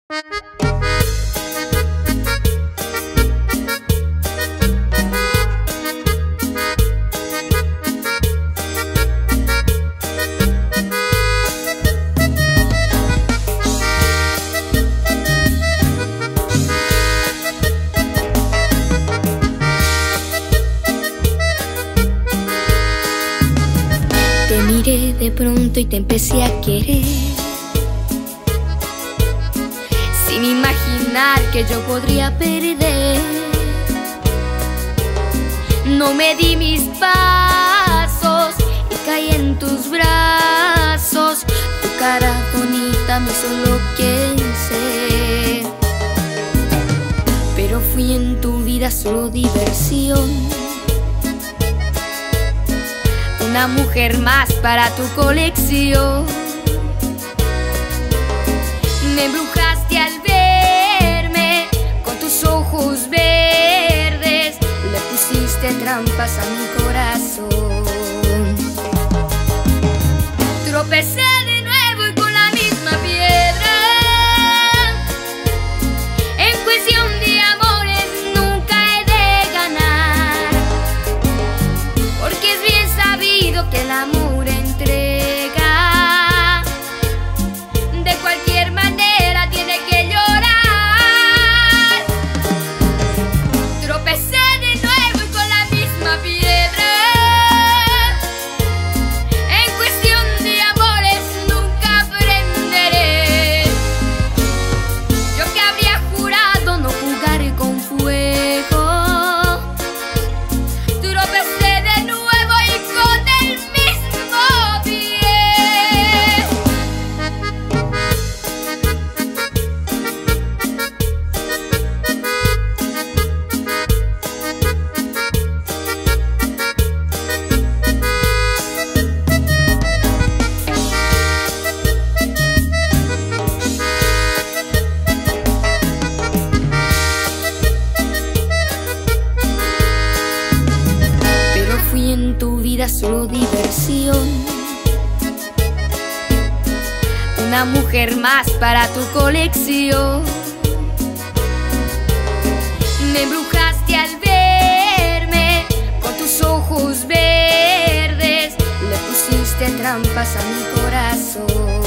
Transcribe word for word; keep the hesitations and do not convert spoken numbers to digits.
Te miré de pronto y te empecé a querer, sin imaginar que yo podría perder. No me di mis pasos y caí en tus brazos. Tu cara bonita me hizo enloquecer, pero fui en tu vida solo diversión, una mujer más para tu colección. Me embrujaste al verme con tus ojos verdes, le pusiste trampas a mi corazón. Tropecé de nuevo y con la misma piedra. En cuestión de amores nunca he de ganar, porque es bien sabido que el amor entrega. De cualquier manera tiene que llorar. Tropecé de nuevo y con la misma piedra. En cuestión de amores nunca aprenderé. Yo que habría jurado no jugar con fuego. Tropecé de nuevo y con el mismo pie. Pero fui en tu vida solo diversión, una mujer más para tu colección. Me embrujaste al verme con tus ojos verdes, le pusiste trampas a mi corazón.